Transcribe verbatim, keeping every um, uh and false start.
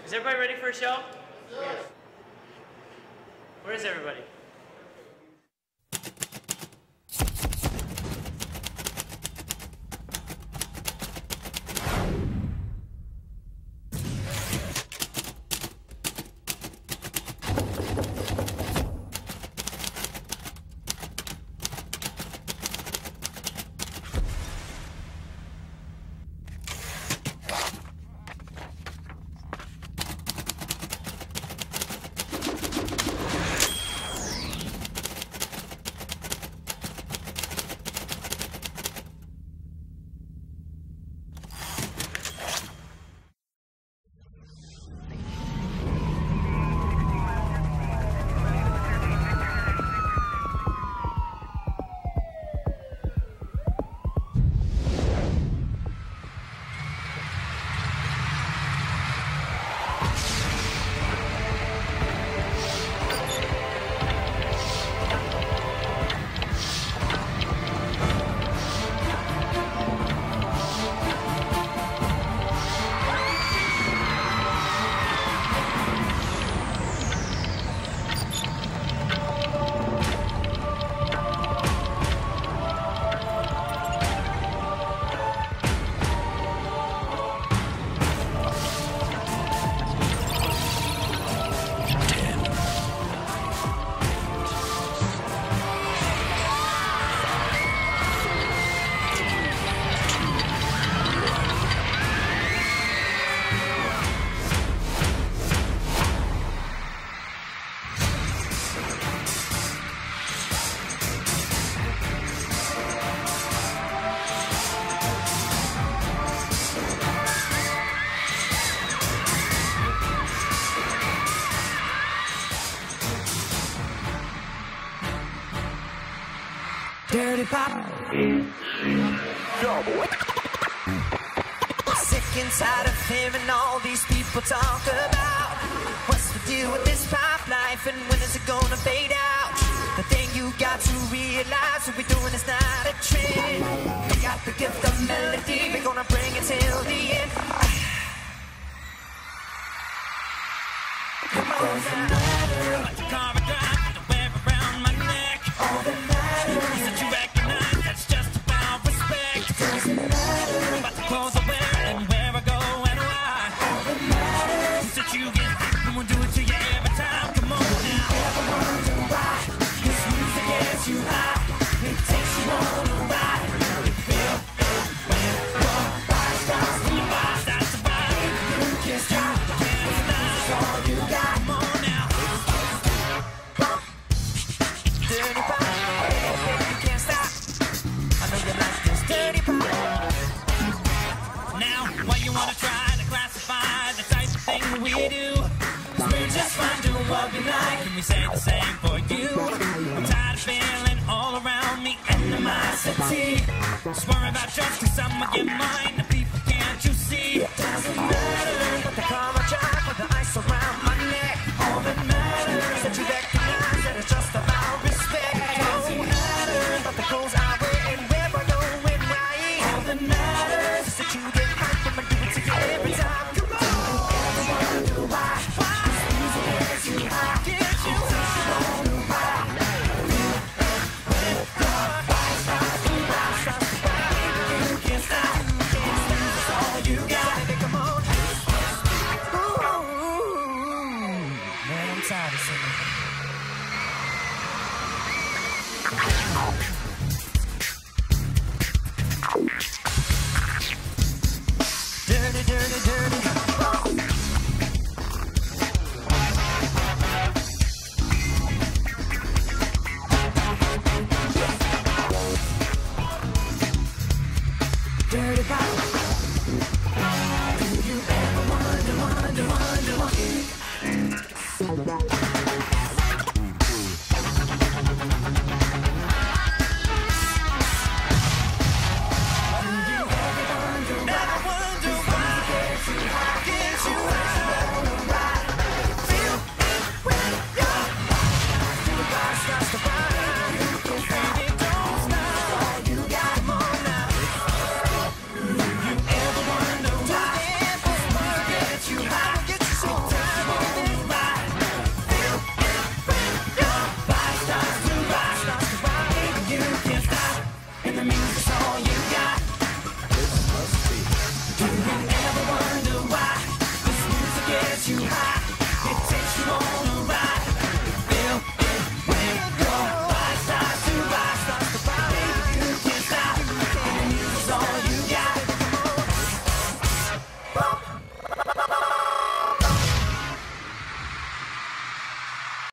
Is everybody ready for a show? Yes. Where is everybody? Dirty Pop. Sick inside of hearing all these people talk about what's the deal with this pop life and when is it gonna fade out? The thing you got to realize, what we're doing is not a trend. We got the gift of melody, we're gonna bring it till the end. Come on now. Like the car I drive, the wear around my neck. All that matters is that you recognize that's just about respect. It doesn't matter about the clothes I wear and where I go and why. All that matters is that you get hyped and we'll do it to you every time. Come on now. You ever wonder why this music gets you high? It takes you on a ride. You feel it when your body starts to rise. That's the vibe. You can't stop. That's all you got. Come on now. Dirty Pop. You can't stop. I know you like this dirty pop. Now, why you wanna try to classify the type of thing we do? 'Cause we're just fine doing what we like, and we say the same for you. I'm tired of feeling all around me animosity. Just worry about yours, 'cause I'ma get mine. The people, can't you see? It doesn't matter what the car I drive with the ice around my neck. All that matters is that you recognize that it's just about respect. It doesn't matter about the clothes I wear and where I go and why. All that matters is that you get hyped and I do it to you every time. Come on. Ever wonder why? Why? This music gets you high. Gets you high. On the ride. Feel it when your body starts to rise. Starts to rise. You can't stop. You can't stop. That's all you got. Baby, come on. Ooh. Man, I'm tired of singing. Dirty, dirty, dirty. Dirty Pop. Do you ever wonder, wonder, wonder, wonder?